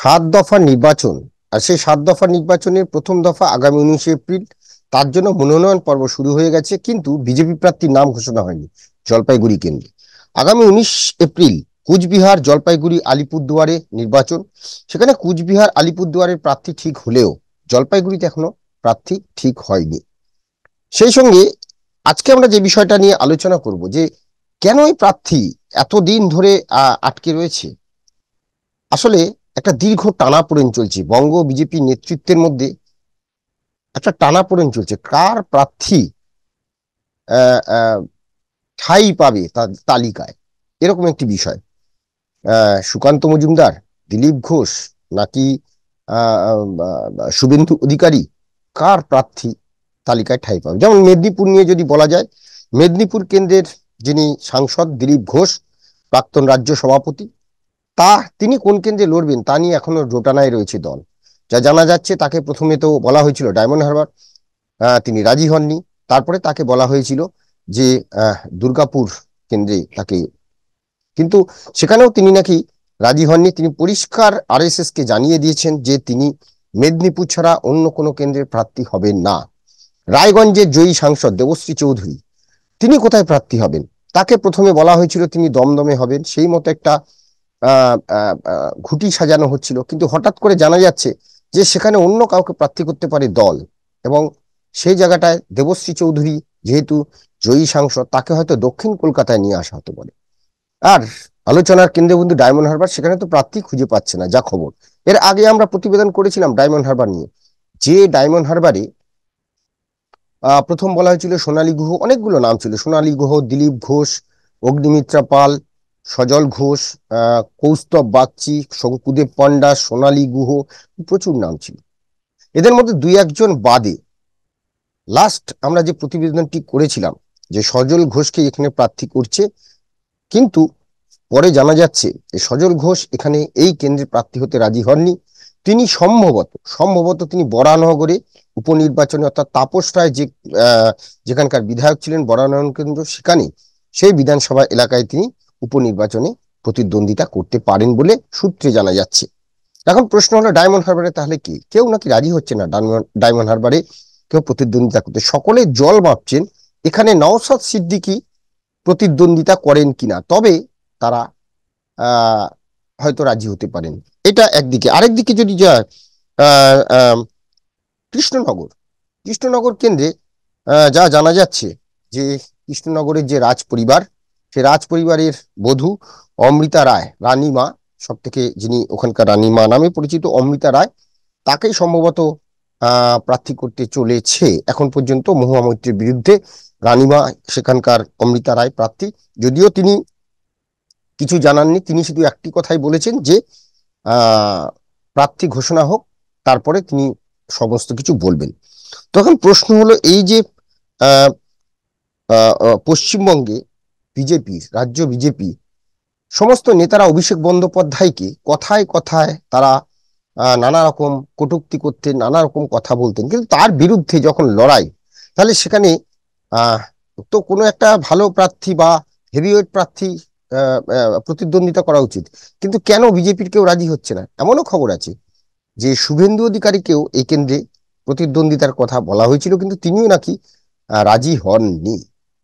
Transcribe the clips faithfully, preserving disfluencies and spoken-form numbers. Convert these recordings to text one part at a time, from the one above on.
সাত দফা নির্বাচন। আর সেই সাত দফা নির্বাচনের প্রথম দফা আগামী উনিশে এপ্রিল। তার জন্য মনোনয়ন পর্ব শুরু হয়ে গেছে, কিন্তু বিজেপি প্রার্থীর নাম ঘোষণা হয়নি জলপাইগুড়ি কেন্দ্রে। আগামী উনিশ এপ্রিল কুচবিহার, জলপাইগুড়ি, আলিপুরদুয়ারে নির্বাচন। সেখানে কুচবিহার, আলিপুরদুয়ারের প্রার্থী ঠিক হলেও জলপাইগুড়িতে এখনো প্রার্থী ঠিক হয়নি। সেই সঙ্গে আজকে আমরা যে বিষয়টা নিয়ে আলোচনা করব, যে কেন এই প্রার্থী এতদিন ধরে আহ আটকে রয়েছে। আসলে একটা দীর্ঘ টানাপোড়েন চলছে বঙ্গ বিজেপি নেতৃত্বের মধ্যে। একটা টানাপোড়েন চলছে কার প্রার্থী আহ আহ ঠাঁই পাবে তার তালিকায়, এরকম একটি বিষয়। আহ সুকান্ত মজুমদার, দিলীপ ঘোষ, নাকি আহ আহ, শুভেন্দু অধিকারী, কার প্রার্থী তালিকায় ঠাঁই পাবে? যেমন মেদিনীপুর নিয়ে যদি বলা যায়, মেদিনীপুর কেন্দ্রের যিনি সাংসদ দিলীপ ঘোষ, প্রাক্তন রাজ্য সভাপতি, তা তিনি কোন কেন্দ্রে লড়বেন তা নিয়ে এখনো দোটানায় রয়েছে দল। যা জানা যাচ্ছে, তাকে প্রথমে তো বলা হয়েছিল ডায়মন্ড হারবার, আহ, তিনি রাজি হননি। তারপরে তাকে বলা হয়েছিল যে আহ, দুর্গাপুর কেন্দ্রে তাকে, কিন্তু সেখানেও তিনি নাকি রাজি হননি। তিনি পরিষ্কার আরএসএস কে জানিয়ে দিয়েছেন যে তিনি মেদিনীপুর ছাড়া অন্য কোনো কেন্দ্রের প্রার্থী হবেন না। রায়গঞ্জের জয়ী সাংসদ দেবশ্রী চৌধুরী, তিনি কোথায় প্রার্থী হবেন? তাকে প্রথমে বলা হয়েছিল তিনি দমদমে হবেন, সেই মতো একটা আহ আহ আহ, ঘুঁটি সাজানো হচ্ছিল, কিন্তু হঠাৎ করে জানা যাচ্ছে যে সেখানে অন্য কাউকে প্রার্থী করতে পারে দল, এবং সেই জায়গাটায় দেবশ্রী চৌধুরী যেহেতু জয়ী সাংসদ, তাকে হয়তো দক্ষিণ কলকাতায় নিয়ে আসা হতে পারে। আর আলোচনার কেন্দ্রবিন্দু ডায়মন্ড হারবার, সেখানে তো প্রার্থী খুঁজে পাচ্ছে না যা খবর। এর আগে আমরা প্রতিবেদন করেছিলাম ডায়মন্ড হারবার নিয়ে, যে ডায়মন্ড হারবারে আহ প্রথম বলা হয়েছিল সোনালী গুহ, অনেকগুলো নাম ছিল, সোনালী গুহ, দিলীপ ঘোষ, অগ্নিমিত্রা পাল, সজল ঘোষ, আহ কৌস্তব বাগচি, শঙ্কুদেব পণ্ডা, সোনালী গুহ, প্রচুর নাম ছিল। এদের মধ্যে দুই একজন বাদে লাস্ট আমরা যে প্রতিবেদনটি করেছিলাম যে সজল ঘোষকে এখানে প্রার্থী করছে, কিন্তু পরে জানা যাচ্ছে যে সজল ঘোষ এখানে এই কেন্দ্রে প্রার্থী হতে রাজি হননি। তিনি সম্ভবত সম্ভবত তিনি বরানগরে উপনির্বাচনে, অর্থাৎ তাপস রায় যে আহ, যেখানকার বিধায়ক ছিলেন বরানগর কেন্দ্র, সেখানে সেই বিধানসভা এলাকায় তিনি উপনির্বাচনে প্রতিদ্বন্দ্বিতা করতে পারেন বলে সূত্রে জানা যাচ্ছে। এখন প্রশ্ন হলো ডায়মন্ড হারবারে তাহলে কি কেউ নাকি রাজি হচ্ছে না ডায়মন্ড হারবারে কেউ প্রতিদ্বন্দ্বিতা করতে? সকলে জল মাপছেন এখানে নওশাদ সিদ্দিকী প্রতিদ্বন্দ্বিতা করেন কিনা, তবে তারা আহ হয়তো রাজি হতে পারেন। এটা একদিকে। আরেকদিকে যদি যায় আহ আহ কৃষ্ণনগর, কৃষ্ণনগর কেন্দ্রে আহ যা জানা যাচ্ছে যে কৃষ্ণনগরের যে রাজ পরিবার, সে রাজ পরিবারের বধূ অমৃতা রায়, রানীমা, সব থেকে যিনি ওখানকার রানীমা নামে পরিচিত অমৃতা রায়, তাকেই সম্ভবত আহ প্রার্থী করতে চলেছে। এখন পর্যন্ত মহুয়া মৈত্রের বিরুদ্ধে রানীমা, সেখানকার অমৃতা রায় প্রার্থী। যদিও তিনি কিছু জানাননি, তিনি শুধু একটি কথাই বলেছেন যে আহ প্রার্থী ঘোষণা হোক, তারপরে তিনি সমস্ত কিছু বলবেন। তখন প্রশ্ন হলো এই যে আহ আহ, পশ্চিমবঙ্গে বিজেপি, রাজ্য বিজেপি সমস্ত নেতারা অভিষেক বন্দ্যোপাধ্যায়কে কথায় কথায় তারা আহ, নানা রকম কটূক্তি করতেন, নানা রকম কথা বলতেন, কিন্তু তার বিরুদ্ধে যখন লড়াই, তাহলে সেখানে আহ তো কোনো একটা ভালো প্রার্থী বা হেভিওয়েট প্রার্থী আহ আহ, প্রতিদ্বন্দ্বিতা করা উচিত। কিন্তু কেন বিজেপির কেউ রাজি হচ্ছে না? এমনও খবর আছে যে শুভেন্দু অধিকারীকেও এই কেন্দ্রে প্রতিদ্বন্দ্বিতার কথা বলা হয়েছিল, কিন্তু তিনিও নাকি আহ, রাজি হননি।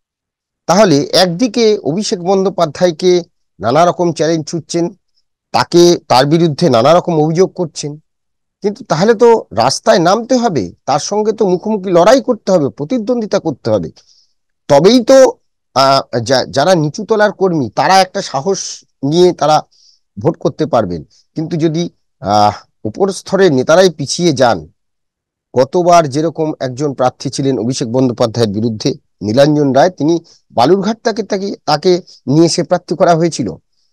তাহলে একদিকে অভিষেক বন্দ্যোপাধ্যায়কে নানা রকম চ্যালেঞ্জ ছুটছেন, তাকে তার বিরুদ্ধে নানা রকম অভিযোগ করছেন, কিন্তু তাহলে তো রাস্তায় নামতে হবে, তার সঙ্গে তো মুখোমুখি লড়াই করতে হবে, প্রতিদ্বন্দ্বিতা করতে হবে, তবেই তো আহ যারা নিচু তলার কর্মী তারা একটা সাহস নিয়ে তারা ভোট করতে পারবেন। কিন্তু যদি আহ উপর স্তরের নেতারাই পিছিয়ে যান, গতবার যেরকম একজন প্রার্থী ছিলেন অভিষেক বন্দ্যোপাধ্যায়ের বিরুদ্ধে, নীলাঞ্জন রায়, তিনি বালুরঘাট থেকে তাকে তাকে নিয়ে এসে প্রার্থী করা হয়েছিল,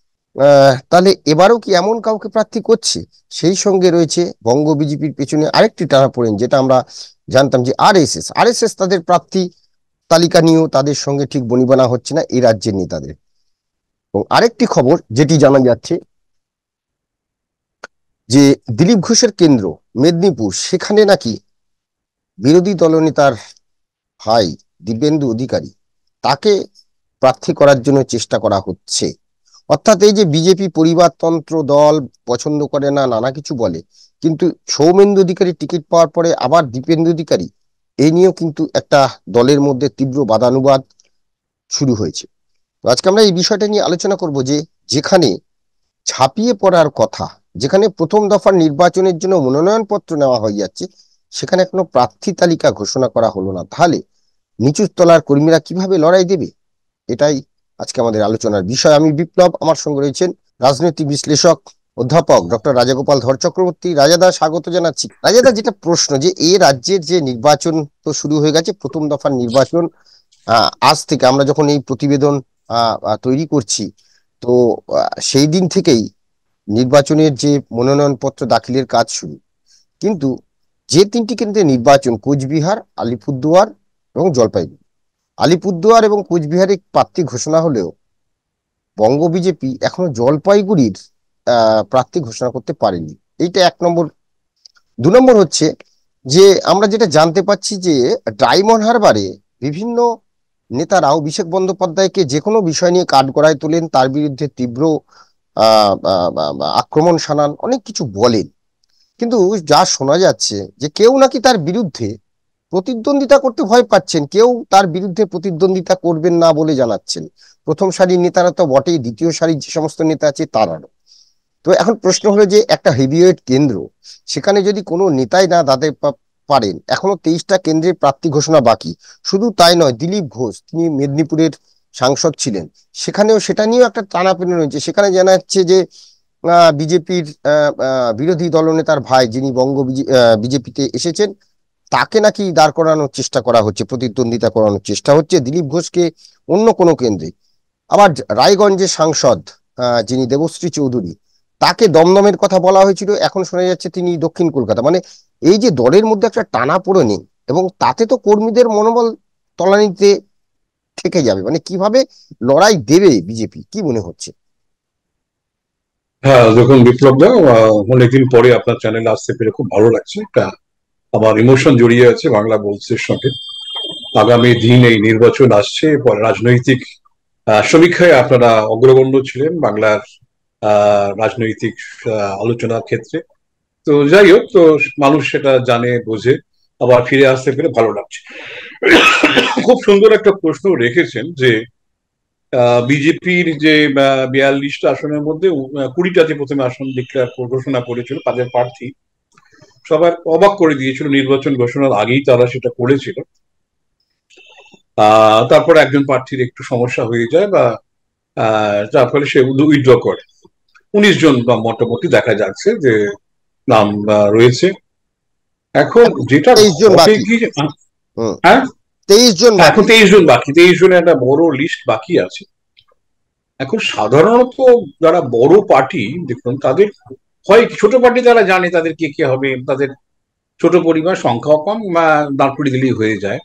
আহ তাহলে এবারও কি এমন কাউকে প্রার্থী করছে? সেই সঙ্গে রয়েছে বঙ্গ বিজেপির পেছনে আরেকটি টানাপোড়েন, যেটা আমরা জানতাম যে আরএসএস আরএসএস তাদের প্রার্থী তালিকা নিয়েও তাদের সঙ্গে ঠিক বনিবনা হচ্ছে না এই রাজ্যের নেতাদের। এবং আরেকটি খবর যেটি জানা যাচ্ছে যে দিলীপ ঘোষের কেন্দ্র মেদিনীপুর, সেখানে নাকি বিরোধী দলনেতার ভাই দিব্যেন্দু অধিকারী, তাকে প্রার্থী করার জন্য চেষ্টা করা হচ্ছে। অর্থাৎ এই যে বিজেপি পরিবারতন্ত্র দল পছন্দ করে না, নানা কিছু বলে, কিন্তু সৌমেন্দু অধিকারী টিকিট পাওয়ার পরে আবার দীপেন্দু অধিকারী, এই নিয়েও কিন্তু একটা দলের মধ্যে তীব্র বাদানুবাদ শুরু হয়েছে। তো আজকে আমরা এই বিষয়টা নিয়ে আলোচনা করব যে যেখানে ঝাঁপিয়ে পড়ার কথা, যেখানে প্রথম দফার নির্বাচনের জন্য মনোনয়নপত্র নেওয়া হয়ে যাচ্ছে, সেখানে এখনো প্রার্থী তালিকা ঘোষণা করা হলো না, তাহলে নিচু তলার কর্মীরা কিভাবে লড়াই দেবে? এটাই আজকে আমাদের আলোচনার বিষয়। আমি বিপ্লব, আমার সঙ্গে রয়েছেন রাজনৈতিক বিশ্লেষক অধ্যাপক ডক্টর রাজাগোপাল ধর চক্রবর্তী। রাজাদা, স্বাগত জানাচ্ছি। রাজাদা, যেটা প্রশ্ন, যে এই রাজ্যের যে নির্বাচন তো শুরু হয়ে গেছে, প্রথম দফার নির্বাচন আহ আজ থেকে, আমরা যখন এই প্রতিবেদন আহ আহ, তৈরি করছি, তো আহ, সেই দিন থেকেই নির্বাচনের যে মনোনয়নপত্র দাখিলের কাজ শুরু। কিন্তু যে তিনটি কেন্দ্রে নির্বাচন, কোচবিহার, আলিপুরদুয়ার এবং জলপাইগুড়ি, আলিপুরদুয়ার এবং কোচবিহারে প্রার্থী ঘোষণা হলেও বঙ্গ বিজেপি এখনো জলপাইগুড়ির আহ প্রার্থী ঘোষণা করতে পারেনি। এইটা এক নম্বর। দু নম্বর হচ্ছে যে আমরা যেটা জানতে পাচ্ছি যে ডায়মন্ড হারবারে বিভিন্ন নেতারা অভিষেক বন্দ্যোপাধ্যায়কে যে কোনো বিষয় নিয়ে কাঠগড়ায় তোলেন, তার বিরুদ্ধে তীব্র আহ আহ, আহ, আক্রমণ শানান, অনেক কিছু বলেন। কিন্তু যা শোনা যাচ্ছে যে কেউ নাকি তার বিরুদ্ধে প্রতিদ্বন্দ্বিতা করতে ভয় পাচ্ছেন, কেউ তার বিরুদ্ধে প্রতিদ্বন্দ্বিতা করবেন না বলে জানাচ্ছেন। প্রথম সারির নেতারা তো বটেই, দ্বিতীয় সারির যে সমস্ত নেতা আছে তারাও। তো এখন প্রশ্ন হলো যে একটা হেভিওয়েট কেন্দ্র, সেখানে যদি কোনো নেতাই না দাঁড়াতে পা- পারেন, এখনো তেইশটা কেন্দ্রের প্রার্থী ঘোষণা বাকি। শুধু তাই নয়, দিলীপ ঘোষ, তিনি মেদিনীপুরের সাংসদ ছিলেন, সেখানেও সেটা নিয়েও একটা টানাপোড়েন রয়েছে। সেখানে জানা যাচ্ছে যে বিজেপির বিরোধী দলনেতার ভাই, যিনি বঙ্গ বিজেপিতে এসেছেন, তাকে নাকি দাঁড় করানোর চেষ্টা করা হচ্ছে, প্রতিদ্বন্দ্বিতা করানোর চেষ্টা হচ্ছে দিলীপ ঘোষকে অন্য কোনো কেন্দ্রে। আবার রায়গঞ্জের সাংসদ আহ, যিনি দেবশ্রী চৌধুরী, তাকে দমদমের কথা বলা হয়েছিল, এখন শোনা যাচ্ছে তিনি দক্ষিণ কলকাতা। মানে এই যে দলের মধ্যে একটা টানাপোড়েন, এবং তাতে তো কর্মীদের মনোবল তলানিতে থেকে যাবে। মানে কিভাবে লড়াই দেবে বিজেপি, কি মনে হচ্ছে? হ্যাঁ, দেখুন বিপ্লব দা, আহ, অনেকদিন পরে আপনার চ্যানেলে আসতে পেরে খুব ভালো লাগছে। একটা আমার ইমোশন জড়িয়ে আছে বাংলা বলসের সঙ্গে। আগামী দিন এই নির্বাচন আসছে, পরে রাজনৈতিক আহ, সমীক্ষায় আপনারা অগ্রগণ্য ছিলেন বাংলার আহ, রাজনৈতিক আহ, আলোচনার ক্ষেত্রে। তো যাই হোক, তো মানুষ সেটা জানে বোঝে। আবার ফিরে আসতে পেরে ভালো লাগছে। খুব সুন্দর একটা প্রশ্ন রেখেছেন যে বিজেপির যে বিয়াল্লিশটা আসনের মধ্যে আহ, কুড়িটাতে প্রথমে আসন ডিক্লেয়ার ঘোষণা করেছিল তাদের প্রার্থী। সবার অবাক করে দিয়েছিল, নির্বাচন ঘোষণার আগেই তারা সেটা করেছিল। আহ তারপর একজন প্রার্থীর একটু সমস্যা হয়ে যায়, বা আহ যার ফলে সে উইথড্র করে। উনিশ জন বা মোটামুটি দেখা যাচ্ছে যে নাম আহ, রয়েছে। এখন এখন যেটা তেইশ জন ঘটে বাকি। কি, হুম। হ্যাঁ, তেইশ জন হ্যাঁ, এখন বাকি। তেইশ জন বাকি, তেইশ জনের একটা বড় লিস্ট বাকি আছে। এখন সাধারণত যারা বড় পার্টি, দেখুন তাদের হয় ছোট পার্টি, তারা জানে তাদের কে কে হবে, তাদের ছোট পরিবার, সংখ্যাও কম, দাঁড় করিয়ে দিলেই হয়ে যায়।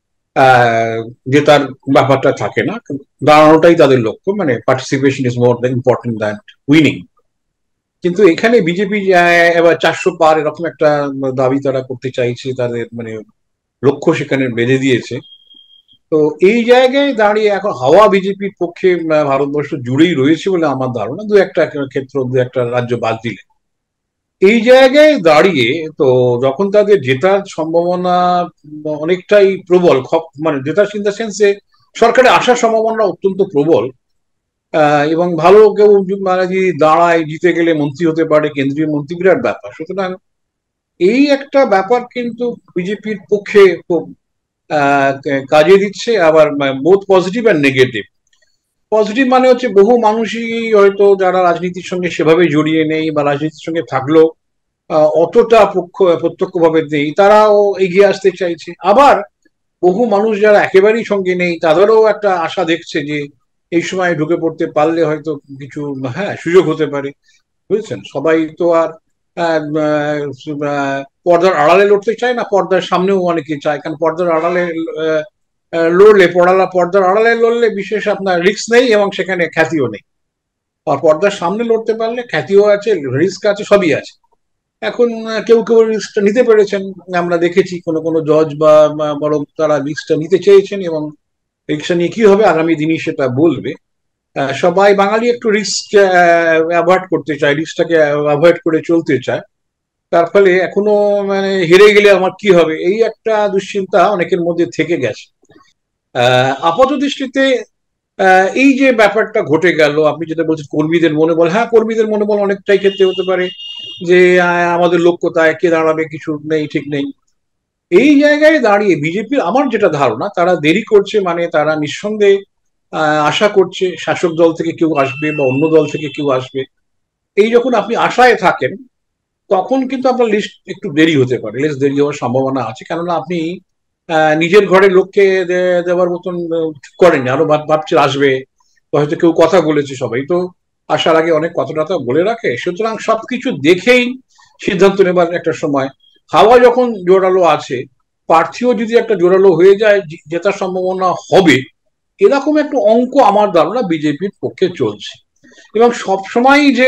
আহ, যে তার ব্যাপারটা থাকে না, দাঁড়ানোটাই তাদের লক্ষ্য, মানে participation is more important than winning. কিন্তু এখানে বিজেপি এবার চারশো পার এরকম একটা দাবি তারা করতে চাইছে, তাদের মানে লক্ষ্য সেখানে বেঁধে দিয়েছে। তো এই জায়গায় দাঁড়িয়ে এখন হাওয়া বিজেপির পক্ষে আহ, ভারতবর্ষ জুড়েই রয়েছে বলে আমার ধারণা, দু একটা ক্ষেত্র, দু একটা রাজ্য বাদ দিলে। এই জায়গায় দাঁড়িয়ে তো যখন তাদের জেতার সম্ভাবনা অনেকটাই প্রবল, মানে জেতার ইন দ্য সেন্সে সরকারে আসার সম্ভাবনা অত্যন্ত প্রবল, আহ, এবং ভালো কেউ মানে যদি দাঁড়ায়, জিতে গেলে মন্ত্রী হতে পারে, কেন্দ্রীয় মন্ত্রী, বিরাট ব্যাপার। সুতরাং এই একটা ব্যাপার কিন্তু বিজেপির পক্ষে খুব আহ, কাজে দিচ্ছে। আবার both positive and negative. Positive মানে হচ্ছে বহু মানুষই হয়তো যারা রাজনীতির সঙ্গে সেভাবে জড়িয়ে নেই, বা রাজনীতির সঙ্গে থাকলেও আহ, অতটা পক্ষ প্রত্যক্ষভাবে নেই, তারাও এগিয়ে আসতে চাইছে। আবার বহু মানুষ যারা একেবারেই সঙ্গে নেই, তাদেরও একটা আশা দেখছে যে এই সময় ঢুকে পড়তে পারলে হয়তো কিছু, হ্যাঁ, সুযোগ হতে পারে। বুঝছেন, সবাই তো আর আহ, আহ, পর্দার আড়ালে লড়তে চায় না, পর্দার সামনেও অনেকে চায়। কারণ পর্দার আড়ালে আহ, আহ, লড়লে, পড়ালা পর্দার আড়ালে লড়লে বিশেষ আপনার রিস্ক নেই, এবং সেখানে খ্যাতিও নেই। আর পর্দার সামনে লড়তে পারলে খ্যাতিও আছে, রিস্ক আছে, সবই আছে। এখন আহ, কেউ কেউ রিস্কটা নিতে পেরেছেন। আমরা দেখেছি কোনো কোনো জজ বা বা বরং তারা রিস্কটা নিতে চেয়েছেন, এবং রিস্কটা নিয়ে কি হবে আগামী দিনই সেটা বলবে। সবাই বাঙালি একটু রিস্ক অ্যাভয়েড করতে চায়, রিস্কটাকে অ্যাভয়েড করে চলতে চায়। তার ফলে এখনো মানে হেরে গেলে আমার কি হবে, এই একটা দুশ্চিন্তা অনেকের মধ্যে থেকে গেছে। আহ আপাত দৃষ্টিতে আহ, এই যে ব্যাপারটা ঘটে গেল, আপনি যেটা বলছেন কর্মীদের মনোবল, হ্যাঁ কর্মীদের মনোবল অনেকটাই ক্ষেত্রে হতে পারে যে আহ, আমাদের লক্ষ্য কোথায়, কে দাঁড়াবে কিছু নেই, ঠিক নেই। এই জায়গায় দাঁড়িয়ে বিজেপির আমার যেটা ধারণা, তারা দেরি করছে, মানে তারা নিঃসন্দেহে আহ, আশা করছে শাসক দল থেকে কেউ আসবে বা অন্য দল থেকে কেউ আসবে। এই যখন আপনি আশায় থাকেন, তখন কিন্তু আপনার লিস্ট একটু দেরি হতে পারে, লিস্ট দেরি হওয়ার সম্ভাবনা আছে। কেননা আপনি আহ, নিজের ঘরের লোককে দে- দেওয়ার মতন আহ, ঠিক করেননি, আরো ভাব- ভাবছে আসবে, বা হয়তো কেউ কথা বলেছে, সবাই তো আসার আগে অনেক কথা টথা বলে রাখে। সুতরাং সবকিছু দেখেই সিদ্ধান্ত নেবার একটা সময়, হাওয়া যখন জোরালো আছে, প্রার্থীও যদি একটা জোরালো হয়ে যায়, জে- জেতার সম্ভাবনা হবে, এরকম একটা অঙ্ক আমার ধারণা বিজেপির পক্ষে চলছে। এবং সবসময় যে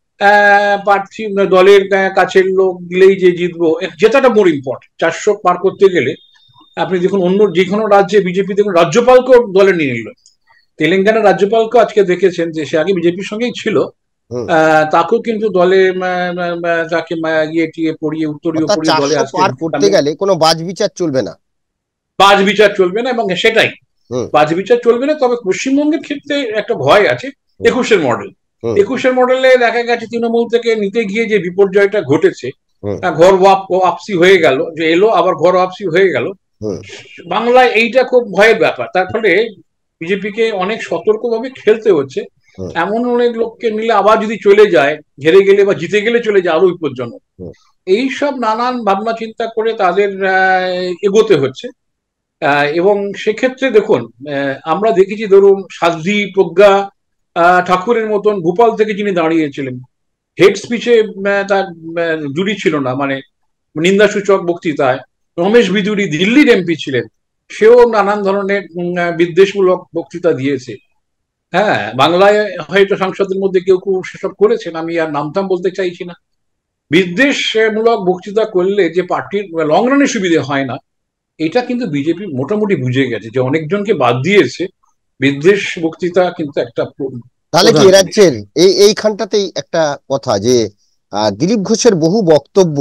আহ, প্রার্থী দলের আহ, কাছের লোক দিলেই যে জিতবো, এ- জেতাটা মোর ইম্পর্টেন্ট। চারশো পার করতে গেলে আপনি দেখুন অন্য যে কোনো রাজ্যে বিজেপি দেখুন রাজ্যপালকেও দলে নিয়ে নিল। তেলেঙ্গানার রাজ্যপালকে আজকে দেখেছেন যে সে আগে বিজেপির সঙ্গেই ছিল, হুম। আহ, তাকেও কিন্তু দলে আহ, আহ, তাকে আহ, ইয়ে টিয়ে পড়িয়ে উত্তরীয় অর্থাৎ পড়িয়ে দলে চারশো আজকে পার করতে সামিল। গেলে কোনো বাছবিচার চলবে না। বাজ বিচার চলবে না, এবং সেটাই হুম। বাজ বিচার চলবে না। তবে পশ্চিমবঙ্গের ক্ষেত্রে একটা ভয় আছে, হুম। একুশের মডেল। হুম। একুশের মডেলে দেখা গেছে তৃণমূল থেকে নিতে গিয়ে যে বিপর্যয়টা ঘটেছে, হুম। আহ, ঘর ওয়াপ ওয়াপসি হয়ে গেল, যে এলো আবার ঘর ওয়াপসি হয়ে গেল হুম। বাংলায়, এইটা খুব ভয়ের ব্যাপার। তার ফলে বিজেপিকে অনেক সতর্কভাবে খেলতে হচ্ছে। হুম। এমন অনেক লোককে নিলে আবার যদি চলে যায়, হেরে গেলে বা জিতে গেলে চলে যায়, আরো বিপজ্জনক। হুম। এইসব নানান ভাবনা চিন্তা করে তাদের আহ, এগোতে হচ্ছে। আহ, এবং সেক্ষেত্রে দেখুন, আহ, আমরা দেখেছি ধরুন সাধ্বী প্রজ্ঞা আহ, ঠাকুরের মতন ভোপাল থেকে যিনি দাঁড়িয়েছিলেন, হেড স্পিচে তার আহ, জুড়ি ছিল না, মানে নিন্দাসূচক বক্তৃতায়। রমেশ বিদুরী দিল্লির এমপি ছিলেন, সেও নানান ধরনের উম, আহ, বিদ্বেষমূলক বক্তৃতা দিয়েছে। হ্যাঁ, বাংলায় হয়তো সাংসদের মধ্যে কেউ কেউ সেসব করেছেন, আমি আর নামটাম বলতে চাইছি না। বিদ্বেষমূলক বক্তৃতা করলে যে পার্টির লং রানে সুবিধে হয় না, এটা কিন্তু বিজেপি মোটামুটি বুঝে গেছে, যে অনেকজনকে বাদ দিয়েছে। বিদ্বেষ বক্তৃতা কিন্তু একটা প্র- তাহলে কি প্রধান এ জিনিস। রাজ্যের এই এইখানটাতেই একটা কথা যে আহ, দিলীপ ঘোষের বহু বক্তব্য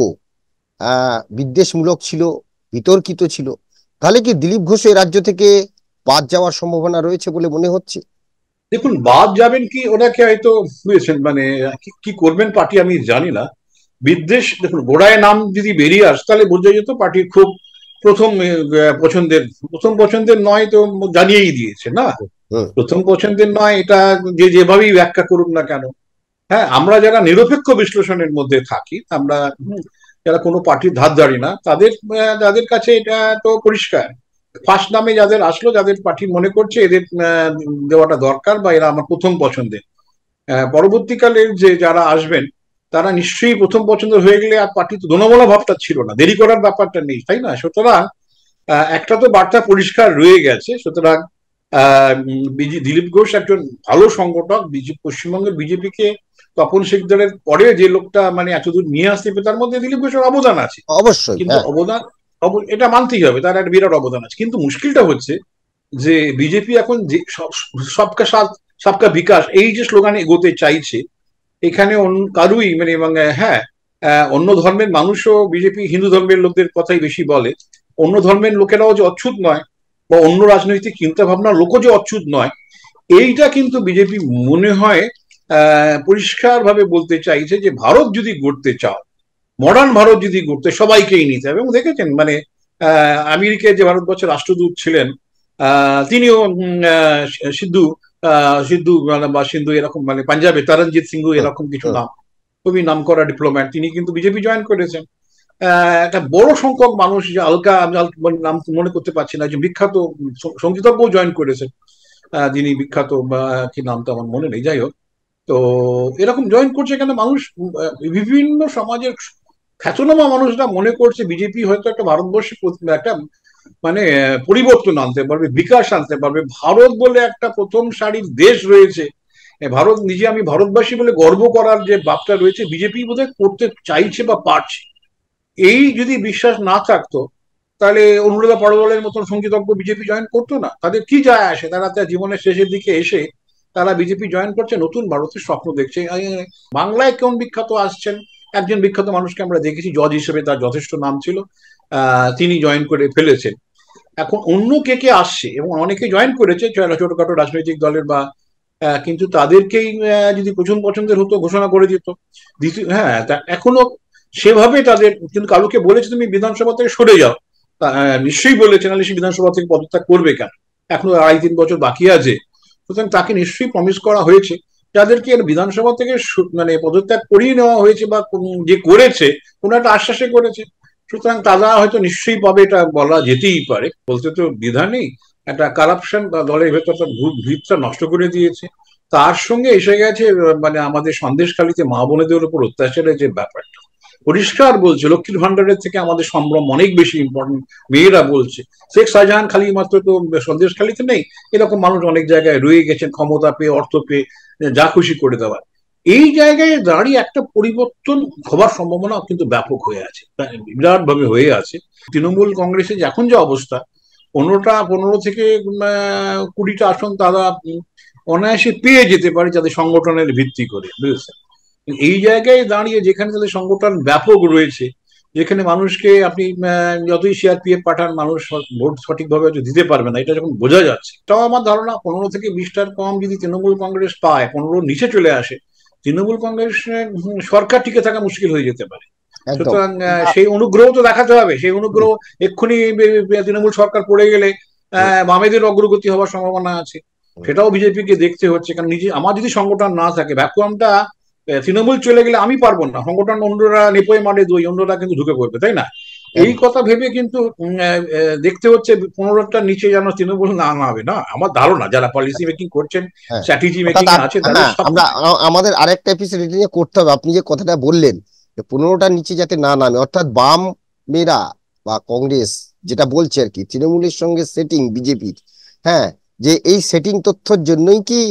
আহ বিদ্বেষমূলক ছিল, বিতর্কিত ছিল। তাহলে কি দিলীপ ঘোষ এই রাজ্য থেকে বাদ যাওয়ার সম্ভাবনা রয়েছে বলে মনে হচ্ছে? দেখুন, বাদ যাবেন কি, ওনাকে হয়তো বুঝেছেন, মানে কি কি করবেন পার্টি আমি জানি না। বিদ্বেষ দেখুন, গোড়ায় নাম যদি বেরিয়ে আস তাহলে বোঝা যেত পার্টির খুব প্রথম আহ, পছন্দের, প্রথম পছন্দের নয় তো জানিয়েই দিয়েছে না। হুম। প্রথম পছন্দের নয়, এটা যে যেভাবেই ব্যাখ্যা করুক না কেন। হ্যাঁ, আমরা যারা নিরপেক্ষ বিশ্লেষণের মধ্যে থাকি, আমরা হুম, যারা কোনো পার্টির ধার ধারি না, তাদের আহ, যাদের কাছে এটা তো পরিষ্কার। ফার্স্ট নামে যাদের আসলো, যাদের পার্টি মনে করছে এদের আহ, দেওয়াটা দরকার, বা এরা আমার প্রথম পছন্দের, আহ, পরবর্তীকালে যে যারা আসবেন তারা নিশ্চয়ই প্রথম পছন্দ হয়ে গেলে আর পার্টি তো দোনমনা ভাবটা ছিল না, দেরি করার ব্যাপারটা নেই, তাই না? সুতরাং আহ, একটা তো বার্তা পরিষ্কার রয়ে গেছে। সুতরাং আহ উম, বিজি- দিলীপ ঘোষ একজন ভালো সংগঠক, বিজে- পশ্চিমবঙ্গের বিজেপিকে তপন শিকদারের পরে যে লোকটা মানে এতদূর নিয়ে আসতে পারে, তার মধ্যে দিলীপ ঘোষের অবদান আছে। অবশ্যই, কিন্তু হ্যাঁ। অবদান, অব- এটা মানতেই হবে, তার একটা বিরাট অবদান আছে। কিন্তু মুশকিলটা হচ্ছে যে বিজেপি এখন যে সব- সবকা সাথ সবকা বিকাশ এই যে স্লোগানে এগোতে চাইছে, এখানে অন্য- কারুই মানে এবং আহ, হ্যাঁ, আহ, অন্য ধর্মের মানুষও বিজেপি হিন্দু ধর্মের লোকদের কথাই বেশি বলে। অন্য ধর্মের লোকেরাও যে অচ্ছুত নয়, বা অন্য রাজনৈতিক চিন্তা ভাবনার লোকও যে অচ্ছুত নয়, এইটা কিন্তু বিজেপি মনে হয় আহ পরিষ্কার ভাবে বলতে চাইছে যে ভারত যদি গড়তে চাও, মডার্ন ভারত যদি গড়তে, সবাইকেই নিতে হবে। এবং দেখেছেন মানে আহ আমেরিকায় যে ভারতবর্ষের রাষ্ট্রদূত ছিলেন, আহ তিনিও উম, আহ, সিদ্ধু আহ সিদ্ধু মানে বা সিন্ধু এরকম, মানে পাঞ্জাবে তরণজিৎ সিংহ হুম। এরকম কিছু হুম। নাম, খুবই নাম করা ডিপ্লোম্যাট, তিনি কিন্তু বিজেপি জয়েন করেছেন। আহ, একটা বড় সংখ্যক মানুষ, যে আলকা, আমি আল- মানে নাম মনে করতে পারছি না, যে বিখ্যাত স- সঙ্গীতজ্ঞ জয়েন করেছেন, আহ, যিনি বিখ্যাত বা কি নামটা আমার মনে নেই, যাই হোক। তো এরকম জয়েন করছে কেন মানুষ, উম, আহ, বিভিন্ন সমাজের খ্যাতনামা মানুষরা মনে করছে বিজেপি হয়তো একটা ভারতবর্ষে প্রত- একটা মানে আহ, পরিবর্তন আনতে পারবে, বিকাশ আনতে পারবে। ভারত বলে একটা প্রথম সারির দেশ রয়েছে, এ ভারত নিজে, আমি ভারতবাসী বলে গর্ব করার যে ভাবটা রয়েছে, বিজেপি বোধহয় করতে চাইছে বা পারছে। এই যদি বিশ্বাস না থাকতো, তাহলে অনুরাধা পড়োয়ালের মতন সঙ্গীতজ্ঞ বিজেপি জয়েন করতো না। তাদের কি যায় আসে, তারা তার জীবনের শেষের দিকে এসে তারা বিজেপি জয়েন করছে, নতুন ভারতের স্বপ্ন দেখছে। বাংলায় কোন বিখ্যাত আসছেন, একজন বিখ্যাত মানুষকে আমরা দেখেছি, জজ হিসেবে তার যথেষ্ট নাম ছিল, তিনি জয়েন করে ফেলেছেন। এখন অন্য কে কে আসছে, এবং অনেকে জয়েন করেছে ছোটখাটো রাজনৈতিক দলের বা, কিন্তু তাদেরকেই যদি প্রচুর পছন্দের হতো ঘোষণা করে দিত। হ্যাঁ, এখনো সেভাবে তাদের, কিন্তু কারোকে বলেছে তুমি বিধানসভা থেকে সরে যাও, নিশ্চয়ই বলেছে, নাহলে সে বিধানসভা থেকে পদত্যাগ করবে কেন, এখনো আড়াই তিন বছর বাকি আছে। সুতরাং তাকে নিশ্চয়ই প্রমিস করা হয়েছে, যাদেরকে বিধানসভা থেকে মানে পদত্যাগ করিয়ে নেওয়া হয়েছে বা যে করেছে কোনো একটা আশ্বাসে করেছে, সুতরাং তারা হয়তো নিশ্চয়ই পাবে, এটা বলা যেতেই পারে, বলতে তো দ্বিধা নেই। একটা কারাপশন বা দলের ভেতর তার ভিতটা নষ্ট করে দিয়েছে, তার সঙ্গে এসে গেছে মানে আমাদের সন্দেশখালীতে মা বোনেদের উপর অত্যাচারের যে ব্যাপারটা পরিষ্কার বলছে, লক্ষ্মীর ভান্ডারের থেকে আমাদের সম্ভ্রম অনেক বেশি ইম্পর্টেন্ট, মেয়েরা বলছে। শেখ শাহজাহান খালি মাত্র তো সন্দেশখালীতে নেই, এরকম মানুষ অনেক জায়গায় রয়ে গেছেন, ক্ষমতা পেয়ে, অর্থ পেয়ে, যা খুশি করে দেওয়ার। এই জায়গায় দাঁড়িয়ে একটা পরিবর্তন হবার সম্ভাবনা কিন্তু ব্যাপক হয়ে আছে, বিরাট ভাবে হয়ে আছে। তৃণমূল কংগ্রেসের এখন যে অবস্থা, পনেরোটা পনেরো থেকে কুড়িটা আসন তারা অনায়াসে পেয়ে যেতে পারে যাদের সংগঠনের ভিত্তি করে, বুঝেছেন। এই জায়গায় দাঁড়িয়ে যেখানে তাদের সংগঠন ব্যাপক রয়েছে, যেখানে মানুষকে আপনি যতই সিআরপিএফ পাঠান, মানুষ ভোট সঠিকভাবে দিতে পারবে না, এটা যখন বোঝা যাচ্ছে, তাও আমার ধারণা পনেরো থেকে বিশটার কম যদি তৃণমূল কংগ্রেস পায়, পনেরো নিচে চলে আসে, তৃণমূল কংগ্রেস সরকার টিকে থাকা মুশকিল হয়ে যেতে পারে। সুতরাং সেই অনুগ্রহ তো দেখাতে হবে, সেই অনুগ্রহ এক্ষুনি তৃণমূল সরকার পড়ে গেলে বামেদের অগ্রগতি হওয়ার সম্ভাবনা আছে, সেটাও বিজেপিকে দেখতে হচ্ছে। কারণ নিজে আমার যদি সংগঠন না থাকে, ভ্যাকুয়ামটা তৃণমূল চলে গেলে আমি পারবো না, সংগঠন অন্যরা নেপোয় মারে দুই, অন্যরা কিন্তু ঢুকে পড়বে, তাই না? এই কথা ভেবে কিন্তু দেখতে হচ্ছে পনেরোটার নিচে যেন তৃণমূল না নামে, না আমার ধারণা। যারা পলিসি মেকিং করছেন, স্ট্র্যাটেজি মেকিং আছে, আমরা আমাদের আরেকটা এপিসোড এটা নিয়ে করতে হবে। আপনি যে কথাটা বললেন পনেরোটার নিচে যাতে না নামে, অর্থাৎ বাম মেরা বা কংগ্রেস যেটা বলছে আর কি, তৃণমূলের সঙ্গে সেটিং বিজেপির, হ্যাঁ, যে এই সেটিং তথ্যের জন্যই কি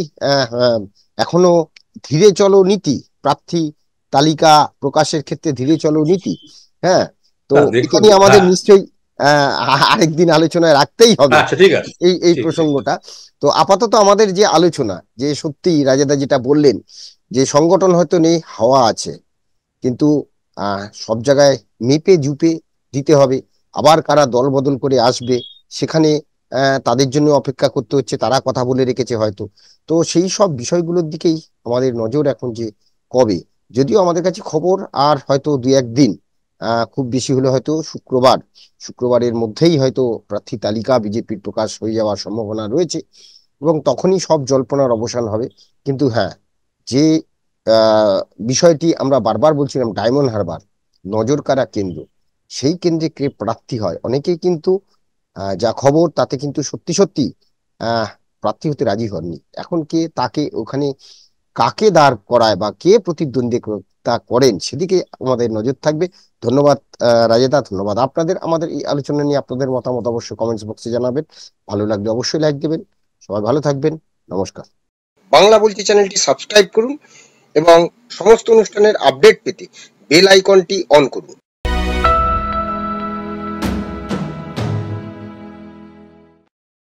এখনো ধীরে চলো নীতি, প্রার্থী তালিকা প্রকাশের ক্ষেত্রে ধীরে চলো নীতি। হ্যাঁ, তো এটা নিয়ে আমাদের নিশ্চয়ই আহ আরেকদিন আলোচনায় রাখতেই হবে এই এই প্রসঙ্গটা। তো আপাতত আমাদের যে আলোচনা, যে সত্যি রাজাদা যেটা বললেন, যে সংগঠন হয়তো নেই, হাওয়া আছে, কিন্তু আহ সব জায়গায় মেপে জুপে দিতে হবে। আবার কারা দল বদল করে আসবে, সেখানে আহ তাদের জন্য অপেক্ষা করতে হচ্ছে, তারা কথা বলে রেখেছে হয়তো। তো সেই সব বিষয়গুলোর দিকেই আমাদের নজর এখন, যে কবে, যদিও আমাদের কাছে খবর আর হয়তো দু একদিন, আহ খুব বেশি হলে হয়তো শুক্রবার শুক্রবারের মধ্যেই হয়তো প্রার্থী তালিকা বিজেপির প্রকাশ হয়ে যাওয়ার সম্ভাবনা রয়েছে, এবং তখনই সব জল্পনার অবসান হবে। কিন্তু হ্যাঁ, যে আহ বিষয়টি আমরা বারবার বলছিলাম, ডায়মন্ড হারবার নজর কাড়া কেন্দ্র, সেই কেন্দ্রে কে প্রার্থী হয়, অনেকেই কিন্তু আহ যা খবর তাতে কিন্তু সত্যি সত্যি আহ প্রার্থী হতে রাজি হননি। এখন কে তাকে ওখানে কাকে দাঁড় করায় বা কে প্রতিদ্বন্দ্বিতা করেন, সেদিকে আমাদের নজর থাকবে। ধন্যবাদ রাজেদা, ধন্যবাদ আপনাদের। আমাদের এই আলোচনা নিয়ে আপনাদের মতামত অবশ্যই কমেন্টস বক্সে জানাবেন, ভালো লাগলে অবশ্যই লাইক দেবেন। সবাই ভালো থাকবেন, নমস্কার। বাংলা বলছি চ্যানেলটি সাবস্ক্রাইব করুন এবং সমস্ত অনুষ্ঠানের আপডেট পেতে বেল আইকনটি অন করুন।